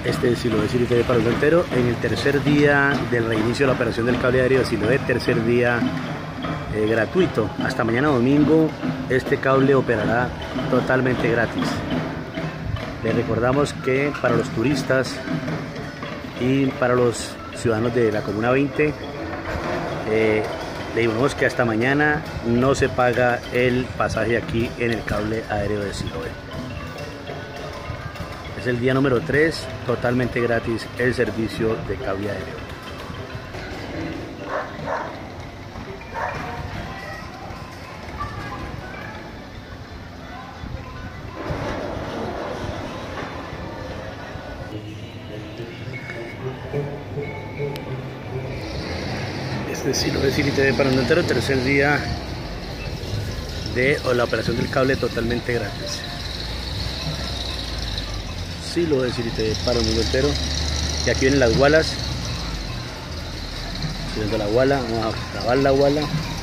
Este es Siloé City TV para el mundo entero. En el tercer día del reinicio de la operación del cable aéreo de Siloé, tercer día gratuito. Hasta mañana domingo este cable operará totalmente gratis. Les recordamos que para los turistas y para los ciudadanos de la Comuna 20, le dimos que hasta mañana no se paga el pasaje aquí en el cable aéreo de Siloé. Es el día número 3, totalmente gratis el servicio de cable aéreo. Este es Siloé City TV para el mundo entero, tercer día de la operación del cable totalmente gratis. Siloé City TV para el mundo entero. Y aquí vienen las gualas. Subiendo la guala, vamos a grabar la guala.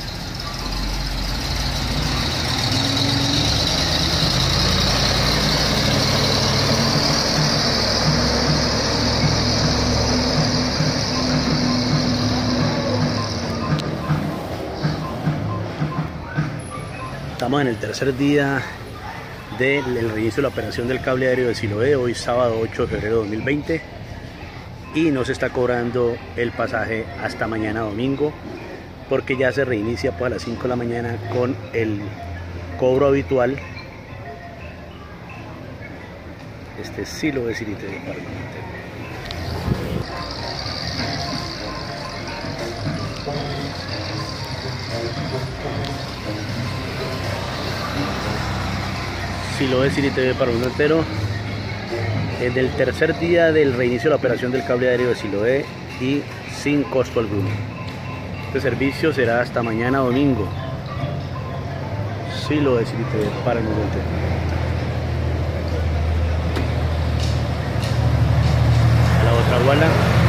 Estamos en el tercer día del reinicio de la operación del cable aéreo de Siloé, hoy sábado 8 de febrero de 2020, y no se está cobrando el pasaje hasta mañana domingo, porque ya se reinicia pues a las 5 de la mañana con el cobro habitual. Este Siloé City TV para el mundo entero. Siloé City TV para el mundo entero. En el tercer día del reinicio de la operación del cable aéreo de Siloé y sin costo alguno. Este servicio será hasta mañana domingo. Siloé City TV para el mundo entero. La otra guala.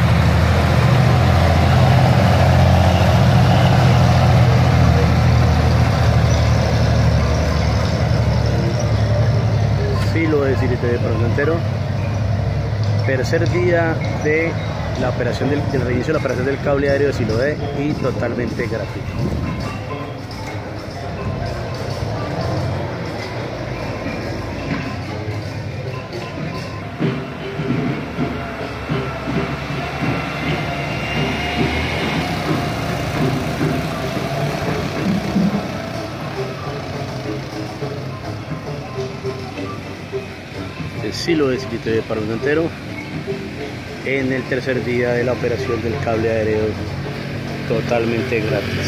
Siloé City TV para el mundo entero. Tercer día de la operación del reinicio de la operación del cable aéreo de Siloé y totalmente gratuito. Siloé City TV para el mundo entero. En el tercer día de la operación del cable aéreo totalmente gratis.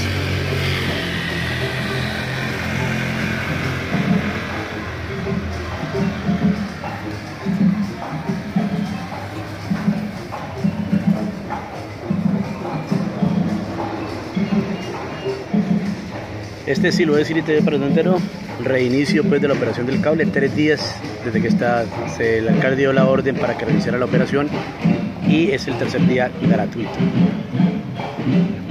Este es Siloé City TV para el mundo entero. Reinicio pues de la operación del cable, 3 días desde que el alcalde dio la orden para que reiniciara la operación, y es el tercer día gratuito.